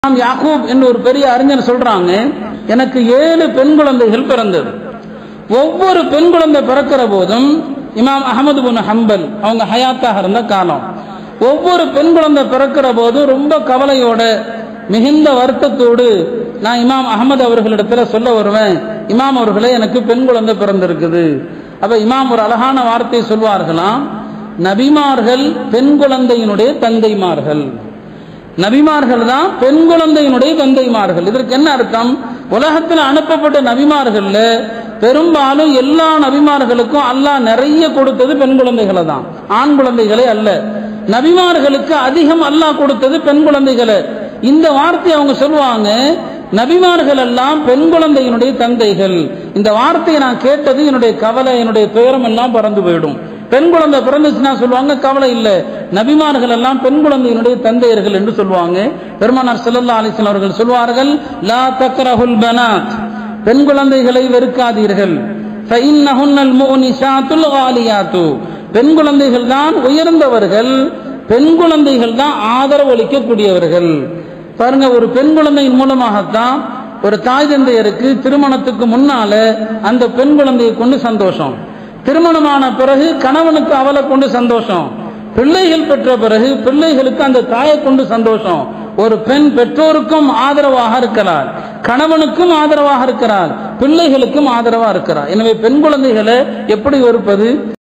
யாக்கூப் என்ற ஒரு பெரிய அறிஞர் சொல்றாங்க, எனக்கு 7 பெண் குழந்தைகள் பிறந்தது. ஒவ்வொரு பெண் குழந்தை பிறக்கிற போதும் இமாம் அஹமது பின் ஹம்பல் அவங்க ஹயாத்தாக இருந்த காலம், ஒவ்வொரு பெண் குழந்தை பிறக்கிற போதும் ரொம்ப கவலையோட மிகுந்த வருத்தத்தோடு நான் இமாம் அஹமது அவர்களிடத்துல சொல்ல வருவேன், இமாம் அவர்களே எனக்கு பெண் குழந்தை பிறந்திருக்குது. அப்ப இமாம் ஒரு அழகான வார்த்தையை சொல்வார்களாம், நபிமார்கள் பெண் குழந்தையினுடைய தந்தைமார்கள். நபிமார்கள் தான் பெண் குழந்தையினுடைய தந்தைமார்கள். இதற்கு என்ன அர்த்தம்? உலகத்தில் அனுப்பப்பட்ட நபிமார்கள்ல பெரும்பாலும் எல்லா நபிமார்களுக்கும் அல்லாஹ் நிறைய கொடுத்தது பெண் குழந்தைகளை தான், ஆண் குழந்தைகளே அல்ல. நபிமார்களுக்கு அதிகம் அல்லாஹ் கொடுத்தது பெண் குழந்தைகளை. இந்த வார்த்தையை அவங்க சொல்லுவாங்க, நபிமார்கள் எல்லாம் பெண் குழந்தையினுடைய தந்தைகள். இந்த வார்த்தையை நான் கேட்டது என்னுடைய கவலை, என்னுடைய துயரம் எல்லாம் பறந்து போயிடும். பெண் குழந்தை பிறந்துச்சுன்னா சொல்லுவாங்க கவலை இல்லை, நபிமார்கள் எல்லாம் பெண் குழந்தையினுடைய தந்தையர்கள் என்று சொல்லுவாங்க. பெருமானார் ஸல்லல்லாஹு அலைஹி வஸல்லம் அவர்கள் சொல்வார்கள், லா தக்ரஹுல் பனாத், பெண் குழந்தைகளை வெறுக்காதீர்கள். ஃபஇன்னஹுன்னல் முனிஷாத்துல் காலியாத்து, பெண் குழந்தைகள் தான் உயர்ந்தவர்கள், பெண் குழந்தைகள் தான் ஆதரவு அளிக்கக்கூடியவர்கள். பாருங்க, ஒரு பெண் குழந்தையின் மூலமாகத்தான் ஒரு தாய் தந்தையருக்கு திருமணத்துக்கு முன்னால அந்த பெண் குழந்தையை கொண்டு சந்தோஷம், திருமணமான பிறகு கணவனுக்கு அவளை கொண்டு சந்தோஷம், பிள்ளைகள் பெற்ற பிறகு பிள்ளைகளுக்கு அந்த தாயை கொண்டு சந்தோஷம். ஒரு பெண் பெற்றோருக்கும் ஆதரவாக இருக்கிறார், கணவனுக்கும் ஆதரவாக இருக்கிறார், பிள்ளைகளுக்கும் ஆதரவாக இருக்கிறார். எனவே பெண் குழந்தைகளை எப்படி வெறுப்பது?